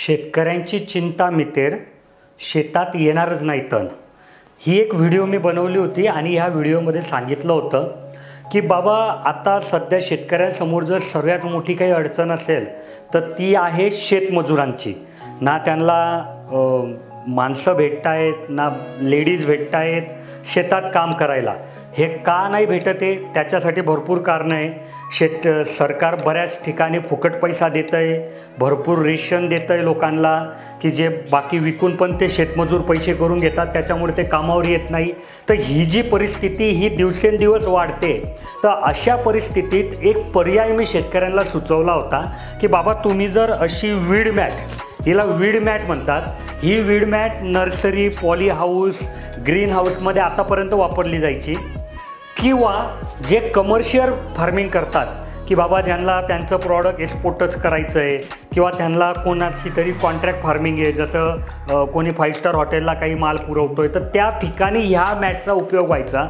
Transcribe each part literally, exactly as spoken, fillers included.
शेतकऱ्यांची चिंता मिटेल, शेतात येणारच नाही तण। ही एक व्हिडिओ मी बनवली होती आणि ह्या व्हिडिओमध्ये सांगितलं होतं की बाबा आता सध्या शेतकऱ्यांसमोर जर सर्वात मोठी काही अडचण असेल तर ती आहे शेतमजुरांची। ना त्यांना माणसं भेटतायत ना लेडीज भेटतायत शेतात काम करायला। हे का नाही भेटत आहे त्याच्यासाठी भरपूर कारणं आहे। शेत सरकार बऱ्याच ठिकाणी फुकट पैसा देतं आहे, भरपूर रेशन देतं आहे लोकांना की जे बाकी विकून पण ते शेतमजूर पैसे करून घेतात, त्याच्यामुळे ते कामावर येत नाही। तर ही जी परिस्थिती ही दिवसेंदिवस वाढते। तर अशा परिस्थितीत एक पर्याय मी शेतकऱ्यांना सुचवला होता की बाबा तुम्ही जर अशी वीड मॅट, हिला वीड मॅट म्हणतात, ही weed mat nursery, poly house, green हाऊसमध्ये आतापर्यंत वापरली जायची, किंवा जे कमर्शियल फार्मिंग करतात की बाबा ज्यांना त्यांचं प्रॉडक्ट एक्सपोर्टच करायचं आहे किंवा त्यांना कोणाची तरी कॉन्ट्रॅक्ट फार्मिंग आहे, जसं कोणी फाईव्ह स्टार हॉटेलला काही माल पुरवतो आहे तर त्या ठिकाणी ह्या मॅटचा उपयोग व्हायचा।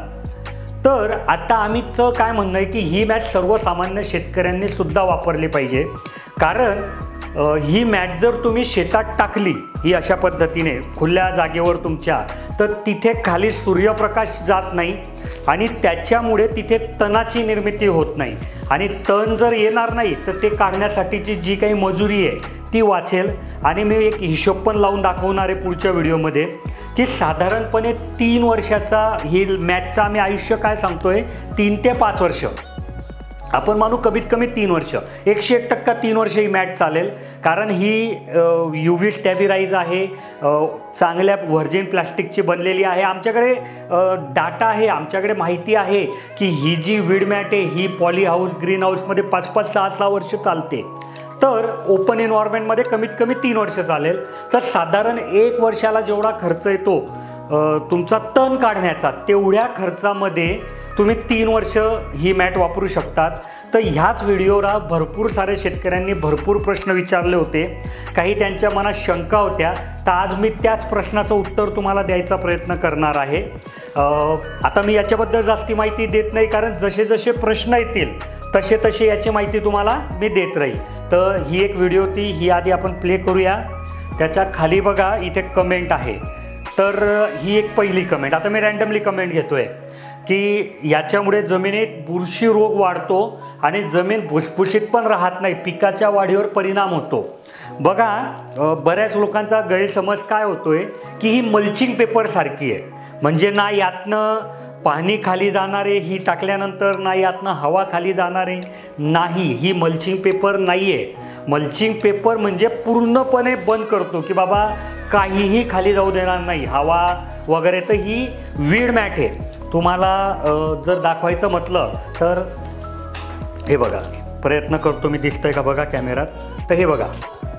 तर आता आम्हीचं काय म्हणणं आहे की ही मॅट सर्वसामान्य शेतकऱ्यांनी सुद्धा वापरली पाहिजे। कारण ही मॅट जर तुम्ही शेतात टाकली ही अशा पद्धतीने खुल्या जागेवर तुमच्या, तर तिथे खाली सूर्यप्रकाश जात नाही आणि त्याच्यामुळे तिथे तणाची निर्मिती होत नाही आणि तण जर येणार नाही तर ते काढण्यासाठीची जी काही मजुरी आहे ती वाचेल। आणि मी एक हिशोब पण लावून दाखवणार आहे पुढच्या व्हिडिओमध्ये की साधारणपणे तीन वर्षाचा ही मॅटचा आम्ही आयुष्य काय सांगतोय, तीन ते पाच वर्ष आपण मानू, कमीत कमी तीन वर्ष, एकशे एक टक्का तीन वर्ष ही मॅट चालेल। कारण ही यू व्ही स्टॅबिलाइज आहे, चांगल्या व्हर्जिन प्लास्टिकची बनलेली आहे। आमच्याकडे डाटा आहे, आमच्याकडे माहिती आहे की ही जी वीड मॅट आहे ही पॉली हाऊस, ग्रीन हाऊसमध्ये पाच पाच सहा सहा वर्ष चालते, तर ओपन एन्व्हायरमेंटमध्ये कमीत कमी तीन वर्ष चालेल। तर साधारण एक वर्षाला जेवढा खर्च येतो तुमचा तण काढण्याचा, तेवढ्या खर्चामध्ये तुम्ही तीन वर्ष ही मॅट वापरू शकतात। तर ह्याच व्हिडिओला भरपूर सारे शेतकऱ्यांनी भरपूर प्रश्न विचारले होते, काही त्यांच्या मनात शंका होत्या, तर आज मी त्याच प्रश्नाचं उत्तर तुम्हाला द्यायचा प्रयत्न करणार आहे। आता मी याच्याबद्दल जास्ती माहिती देत नाही, कारण जसे जसे प्रश्न येतील तसे तसे याची माहिती तुम्हाला मी देत राहील। तर ही एक व्हिडिओ ती ही आधी आपण प्ले करूया। त्याच्या खाली बघा इथे कमेंट आहे, तर ही एक पहिली कमेंट, आता मी रँडमली कमेंट घेतोय की याच्यामुळे जमिनीत बुरशी रोग वाढतो आणि जमीन भुसभुशीत पण राहत नाही, पिकाच्या वाढीवर परिणाम होतो। बघा बऱ्याच लोकांचा गैरसमज काय होतोय की ही मल्चिंग पेपर सारखी आहे, म्हणजे ना यातनं पाणी खाली जाणारे, ही टाकल्यानंतर ना यातनं हवा खाली जाणारे, नाही, ही मल्चिंग पेपर नाही आहे। मल्चिंग पेपर म्हणजे पूर्णपणे बंद करतो की बाबा काहीही खाली जाऊ देणार नाही, हवा वगैरे। तर ही वीड मॅट आहे। तुम्हाला जर दाखवायचं म्हटलं तर हे बघा, प्रयत्न करतो मी, दिसतंय का बघा कॅमेरात, तर हे बघा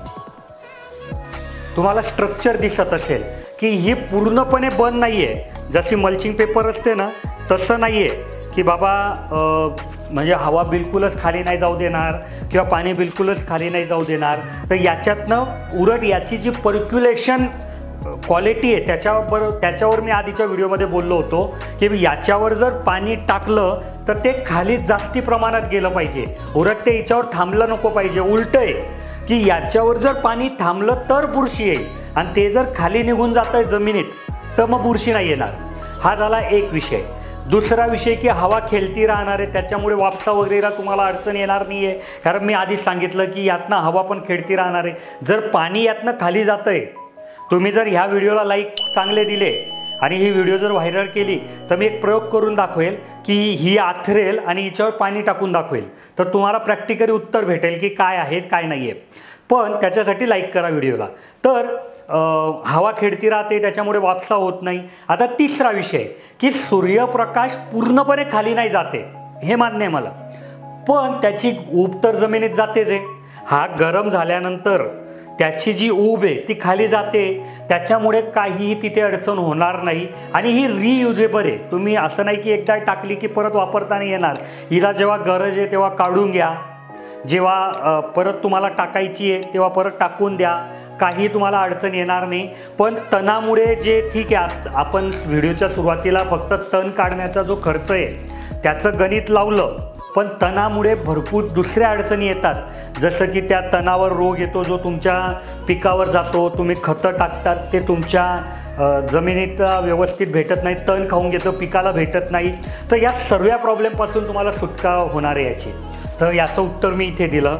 तुम्हाला स्ट्रक्चर दिसत असेल की ही पूर्णपणे बंद नाही आहे। जशी मल्चिंग पेपर असते ना तसं नाही आहे की बाबा म्हणजे हवा बिलकुलच खाली नाही जाऊ देणार किंवा पाणी बिलकुलच खाली नाही जाऊ देणार। तर याच्यातनं उलट याची जी पर्क्युलेशन क्वालिटी आहे त्याच्यावर त्याच्यावर मी आधीच्या व्हिडिओमध्ये बोललो होतो की याच्यावर जर पाणी टाकलं तर ते खाली जास्ती प्रमाणात गेलं पाहिजे, उलट ते याच्यावर थांबलं नको पाहिजे। उलट आहे की याच्यावर जर पाणी थांबलं तर बुरशी येईल आणि ते जर खाली निघून जात आहे जमिनीत तर मग बुरशी नाही येणार। हा झाला एक विषय। दुसरा विषय की हवा खेळती राहणार आहे, त्याच्यामुळे वापसा वगैरे तुम्हाला अडचण येणार नाही आहे, कारण मी आधीच सांगितलं की यातनं हवा पण खेळती राहणार आहे। जर पाणी यातनं खाली जातं आहे, तुम्ही जर ह्या व्हिडिओला लाईक चांगले दिले आणि ही व्हिडिओ जर व्हायरल केली तर मी एक प्रयोग करून दाखवेल की ही आथरेल आणि हिच्यावर पाणी टाकून दाखवेल, तर तुम्हाला प्रॅक्टिकली उत्तर भेटेल की काय आहे काय नाही आहे। पण त्याच्यासाठी लाईक करा व्हिडिओला। तर हवा खेळती राहते त्याच्यामुळे वापसा होत नाही। आता तिसरा विषय की सूर्यप्रकाश पूर्णपणे खाली नाही जाते, हे मान्य आहे मला, पण त्याची ऊब तर जमिनीत जातेच आहे। हा गरम झाल्यानंतर त्याची जी ऊब आहे ती खाली जाते, त्याच्यामुळे काहीही तिथे अडचण होणार नाही आणि ही रियुजेबल आहे। तुम्ही असं नाही की एकदा टाकली की परत वापरता नाही येणार, हिला जेव्हा गरज आहे तेव्हा काढून घ्या, जेव्हा परत तुम्हाला टाकायची आहे तेव्हा परत टाकून द्या, काही तुम्हाला अडचण येणार नाही। पण तणामुळे जे ठीक आहे, आपण व्हिडिओच्या सुरुवातीला फक्त तण काढण्याचा जो खर्च आहे त्याचं गणित लावलं पण तणामुळे भरपूर दुसऱ्या अडचणी येतात, जसं की त्या तणावर रोग येतो जो तुमच्या पिकावर जातो, तुम्ही खतं टाकतात ते तुमच्या जमिनीत व्यवस्थित भेटत नाही, तण खाऊन घेतं, पिकाला भेटत नाही. तर या सर्व प्रॉब्लेमपासून तुम्हाला सुटका होणार आहे याची. तर याचं उत्तर मी इथे दिलं.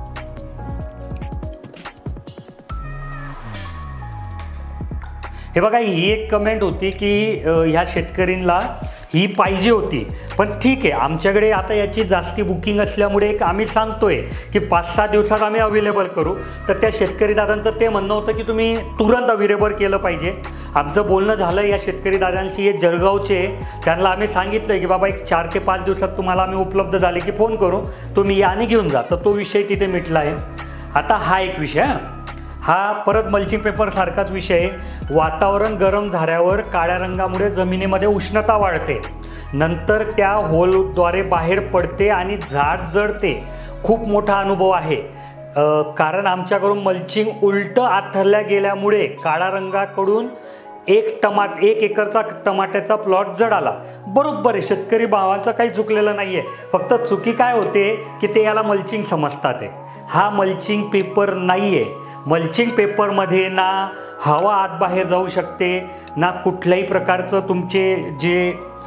हे बघा, ही एक कमेंट होती की ह्या शेतकरींना ही पाहिजे होती, पण ठीक आहे, आमच्याकडे आता याची जास्ती बुकिंग असल्यामुळे एक आम्ही सांगतोय की पाच सहा दिवसात आम्ही अवेलेबल करू. तर त्या शेतकरी दादांचं ते म्हणणं होतं की तुम्ही तुरंत अवेलेबल केलं पाहिजे. आमचं बोलणं झालं या शेतकरी दादांची, हे जळगावचे, त्यांना आम्ही सांगितलं की बाबा एक चार ते पाच दिवसात तुम्हाला आम्ही उपलब्ध झाले की फोन करू, तुम्ही या आणि घेऊन जा. तर तो विषय तिथे मिटला आहे. आता हा एक विषय, हा परत मल्चिंग पेपर सारखाच विषय आहे. वातावरण गरम झाल्यावर काळ्या रंगामुळे जमिनीमध्ये उष्णता वाढते, नंतर त्या होलद्वारे बाहेर पडते आणि झाड जळते. खूप मोठा अनुभव आहे, कारण आमच्याकडून मल्चिंग उलटं आथरल्या गेल्यामुळे काळ्या रंगाकडून एक टमाट एक एकरचा टमाट्याचा प्लॉट जळाला. बरोबर आहे, शेतकरी भावांचं काही चुकलेलं नाही आहे, फक्त चुकी काय होते की ते याला मल्चिंग समजतात आहे. हा मल्चिंग पेपर नाही आहे. मल्चिंग पेपरमध्ये ना हवा आत बाहेर जाऊ शकते, ना कुठल्याही प्रकारचं तुमचे जे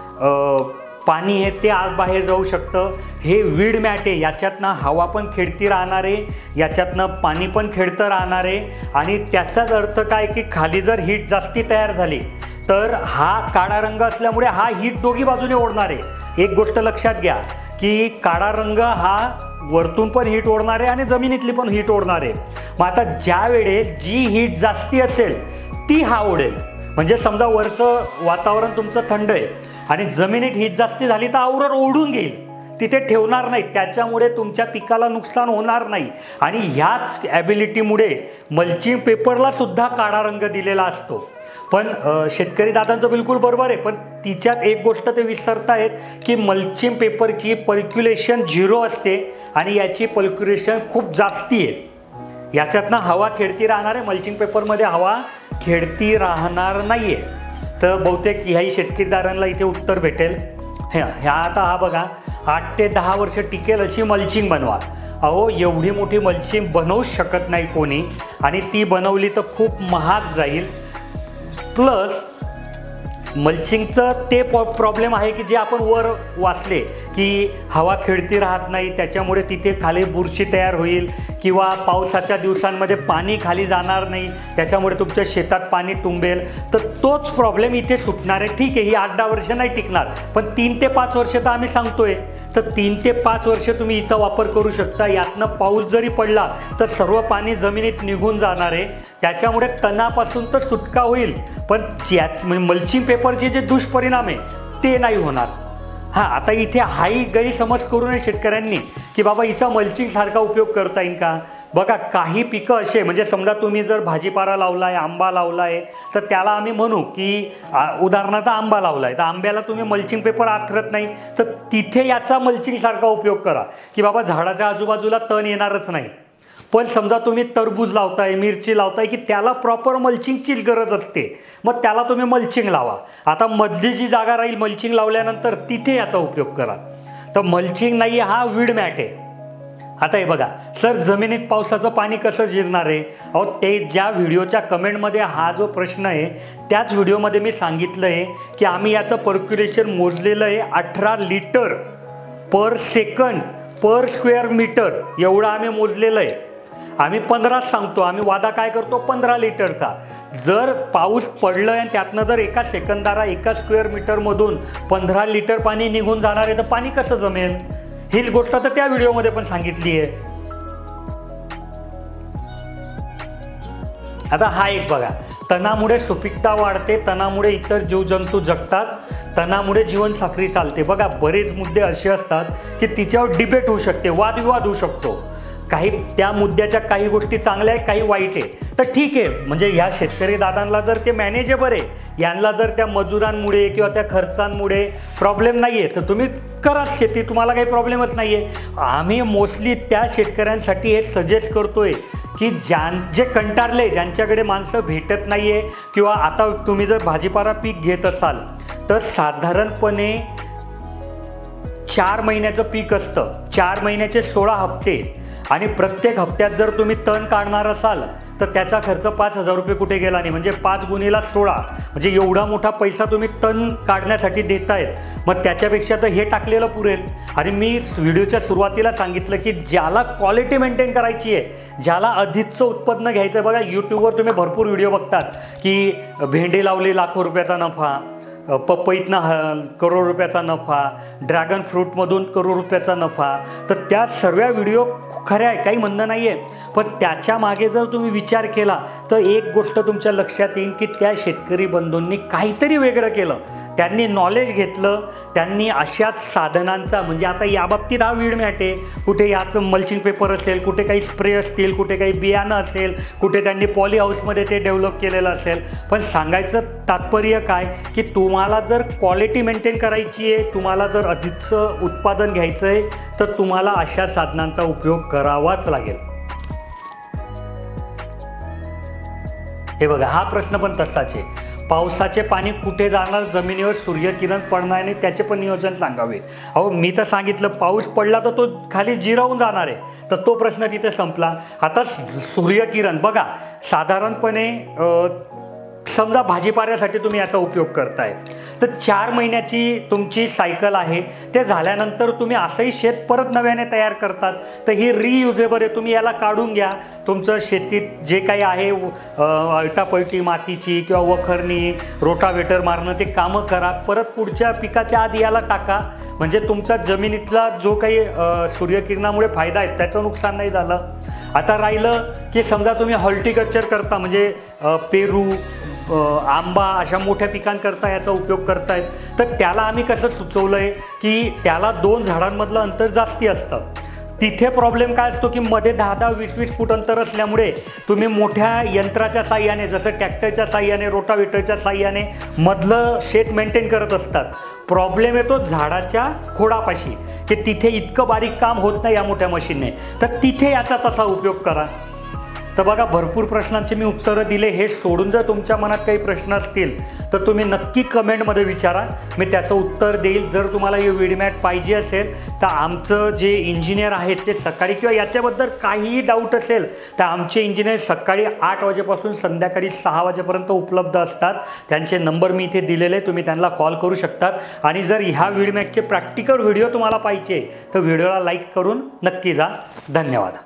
पाणी आहे ते आत बाहेर जाऊ शकतं. हे वीड मॅट आहे, याच्यातनं हवा पण खेळती राहणार आहे, याच्यातनं पाणी पण खेळतं राहणार आहे. आणि त्याचाच अर्थ काय की खाली जर हीट जास्ती तयार झाली तर हा काळा रंग असल्यामुळे हा हीट दोघी बाजूने ओढणार आहे. एक गोष्ट लक्षात घ्या की काळा रंग हा वरतून पण हीट ओढणार आहे आणि जमिनीतली पण हीट ओढणार आहे. मग आता ज्या वेळेस जी हीट जास्ती असेल ती हा ओढेल. म्हणजे समजा वरचं वातावरण तुमचं थंड आहे आणि जमिनीत हीट जास्ती झाली तर आवरण ओढून घेईल, तिथे ठेवणार नाही, त्याच्यामुळे तुमच्या पिकाला नुकसान होणार नाही. आणि ह्याच ॲबिलिटीमुळे मल्चिंग पेपरला सुद्धा काळा रंग दिलेला असतो. पण शेतकरी दादांचं बिलकुल बरोबर आहे, पण तिच्यात एक गोष्ट ते विसरतायत की मल्चिंग पेपरची पर्क्युलेशन झिरो असते आणि याची पर्क्युलेशन खूप जास्ती आहे. याच्यातनं हवा खेळती राहणार आहे, मल्चिंग पेपरमध्ये हवा खेळती राहणार नाही आहे. तर बहुतेक ह्याही शेतकरीदारांना इथे उत्तर भेटेल. ह्या ह्या आता हा बघा, आठ ते दहा वर्ष टिकेल अशी मल्चिंग बनवा. अहो, एवढी मोठी मल्चिंग बनवूच शकत नाही कोणी, आणि ती बनवली तर खूप महाग जाईल. प्लस मल्चिंगचं ते प्रॉब्लेम आहे की जे आपण वर वाचले की हवा खेळती राहत नाही, त्याच्यामुळे तिथे खाली बुरशी तयार होईल, किंवा पावसाच्या दिवसांमध्ये पाणी खाली जाणार नाही, त्याच्यामुळे तुमच्या शेतात पाणी तुंबेल. तर तोच प्रॉब्लेम इथे सुटणार आहे. ठीक आहे, ही आठ दहा वर्ष नाही टिकणार, पण तीन ते पाच वर्ष तर आम्ही सांगतोय. तर तीन ते पाच वर्ष तुम्ही हिचा वापर करू शकता. यातनं पाऊस जरी पडला तर सर्व पाणी जमिनीत निघून जाणार आहे, त्याच्यामुळे तणापासून तर सुटका होईल, पण ज्या मल्चिंग पेपरचे जे दुष्परिणाम आहे ते नाही होणार. हां, आता इथे हाही गैरसमज करू नये शेतकऱ्यांनी की बाबा हिचा मल्चिंग सारखा उपयोग करता येईल का. बघा, काही पिकं असे, म्हणजे समजा तुम्ही जर भाजीपाला लावला आहे, आंबा लावला आहे, तर त्याला आम्ही म्हणू की उदाहरणार्थ आंबा लावला आहे, तर आंब्याला तुम्ही मल्चिंग पेपर आथरत नाही, तर तिथे याचा मल्चिंग सारखा उपयोग करा की बाबा झाडाच्या आजूबाजूला तण येणारच नाही. पण समजा तुम्ही टरबूज लावताय, मिरची लावताय की त्याला प्रॉपर मल्चिंगचीच गरज असते, मग त्याला तुम्ही मल्चिंग लावा. आता मधली जी जागा राहील मल्चिंग लावल्यानंतर तिथे याचा उपयोग करा. तर मल्चिंग नाही, हा वीड मॅट आहे. आता हे बघा सर, जमिनीत पावसाचं पाणी कसं जिरणार आहे. अहो, ते ज्या व्हिडिओच्या कमेंटमध्ये हा जो प्रश्न आहे त्याच व्हिडिओमध्ये मी सांगितलं आहे की आम्ही याचं पर्क्युलेशन मोजलेलं आहे अठरा litre per second per square metre, एवढं आम्ही मोजलेलं आहे. आम्ही पंधराच सांगतो, आम्ही वादा काय करतो पंधरा लिटरचा. जर पाऊस पडलं आणि त्यातनं जर एका सेकंदाला एका स्क्वेअर मीटरमधून पंधरा लिटर पाणी निघून जाणार आहे तर पाणी कसं जमेल. हीच गोष्ट तर त्या व्हिडिओमध्ये पण सांगितली आहे. आता हा एक बघा, तणामुळे सुपीकता वाढते, तणामुळे इतर जीवजंतू जगतात, तणामुळे जीवनसाखळी चालते. बघा, बरेच मुद्दे असे असतात की तिच्यावर डिबेट होऊ शकते, वादविवाद होऊ शकतो. काही त्या मुद्द्याच्या काही गोष्टी चांगल्या आहे, काही वाईट आहे. तर ठीक आहे, म्हणजे ह्या शेतकरी दादांना जर ते मॅनेजेबल आहे, यांना जर त्या मजुरांमुळे किंवा त्या खर्चांमुळे प्रॉब्लेम नाही आहे तर तुम्ही करा शेती, तुम्हाला काही प्रॉब्लेमच नाही आहे. आम्ही मोस्टली त्या शेतकऱ्यांसाठी हे सजेस्ट करतोय की ज्यां जे कंटाळले, ज्यांच्याकडे माणसं भेटत नाही आहे, किंवा आता तुम्ही जर भाजीपाला पीक घेत असाल तर साधारणपणे चार महिन्याचं पीक असतं, चार महिन्याचे सोळा हप्ते आणि प्रत्येक हप्त्यात जर तुम्ही तण काढणार असाल तर त्याचा खर्च पाच हजार रुपये कुठे गेला नाही, म्हणजे पाच गुणीला सोळा म्हणजे एवढा मोठा पैसा तुम्ही तण काढण्यासाठी देतायत, मग त्याच्यापेक्षा तर हे टाकलेलं पुरेल. आणि मी व्हिडिओच्या सुरुवातीला सांगितलं की ज्याला क्वालिटी मेंटेन करायची आहे, ज्याला अधिकचं उत्पन्न घ्यायचं आहे, बघा यूट्यूबवर तुम्ही भरपूर व्हिडिओ बघतात की भेंडी लावली लाखो रुपयाचा नफा, पपईतनं करोड रुपयाचा नफा, ड्रॅगन फ्रूटमधून करोड रुपयाचा नफा, तर त्या सर्व व्हिडिओ खऱ्या आहे, काही म्हणणं नाही आहे. पण त्याच्या मागे जर तुम्ही विचार केला तर एक गोष्ट तुमच्या लक्षात येईल की त्या शेतकरी बंधूंनी काहीतरी वेगळं केलं, त्यांनी नॉलेज घेतलं, त्यांनी अशाच साधनांचा, म्हणजे आता याबाबतीत हा वीड मॅट आहे, कुठे याचं मल्चिंग पेपर असेल, कुठे काही स्प्रे असतील, कुठे काही बियाणं असेल, कुठे त्यांनी पॉली हाऊसमध्ये ते डेव्हलप केलेलं असेल. पण सांगायचं तात्पर्य काय की तुम्हाला जर क्वालिटी मेंटेन करायची आहे, तुम्हाला जर अधिकचं उत्पादन घ्यायचं आहे तर तुम्हाला अशा साधनांचा उपयोग करावाच लागेल. हे बघा, हा प्रश्न पण तसाच आहे. पावसाचे पाणी कुठे जाणार, जमिनीवर सूर्यकिरण पडणार नाही त्याचे पण नियोजन सांगावे. अहो मी तर सांगितलं पाऊस पडला तर तो खाली जिरावून जाणार आहे, तर तो प्रश्न तिथे संपला. आता सूर्यकिरण बघा, साधारणपणे समजा भाजीपाल्यासाठी तुम्ही याचा उपयोग करताय तर चार महिन्याची तुमची सायकल आहे, ते झाल्यानंतर तुम्ही असंही शेत परत नव्याने तयार करतात, तर ही रियुजेबल आहे. तुम्ही याला काढून घ्या, तुमचं शेतीत जे काही आहे अळटापळटी मातीची किंवा वखरणी, रोटावेटर मारणं ते कामं करा, परत पुढच्या पिकाच्या आधी याला टाका, म्हणजे तुमचा जमिनीतला जो काही सूर्यकिरणामुळे फायदा आहे त्याचं नुकसान नाही झालं. आता राहिलं की समजा तुम्ही हॉर्टिकल्चर करता, म्हणजे पेरू, आंबा अशा मोठ्या पिकांकरता याचा उपयोग करतायत, तर त्याला आम्ही कसं सुचवलं आहे की त्याला दोन झाडांमधलं अंतर जास्ती असतं. तिथे प्रॉब्लेम काय असतो की मध्ये दहा दहा वीस वीस फूट अंतर असल्यामुळे तुम्ही मोठ्या यंत्राच्या साह्याने, जसं ट्रॅक्टरच्या साह्याने, रोटावेटरच्या साह्याने मधलं शेत मेंटेन करत असतात. प्रॉब्लेम येतो झाडाच्या खोडापाशी की तिथे इतकं बारीक काम होत नाही या मोठ्या मशीनने, तर तिथे याचा तसा उपयोग करा. तर बघा, भरपूर प्रश्नांची मी उत्तरं दिले. हे सोडून जर तुमच्या मनात काही प्रश्न असतील तर तुम्ही नक्की कमेंटमध्ये विचारा, मी त्याचं उत्तर देईल. जर तुम्हाला हे विडमॅट पाहिजे असेल तर आमचं जे इंजिनियर आहेत ते सकाळी, किंवा याच्याबद्दल काहीही डाऊट असेल तर आमचे इंजिनियर सकाळी आठ वाजेपासून संध्याकाळी सहा वाजेपर्यंत उपलब्ध असतात. त्यांचे नंबर मी इथे दिलेले, तुम्ही त्यांना कॉल करू शकतात. आणि जर ह्या विडमॅटचे प्रॅक्टिकल व्हिडिओ तुम्हाला पाहिजे तर व्हिडिओला लाईक करून नक्की जा. धन्यवाद.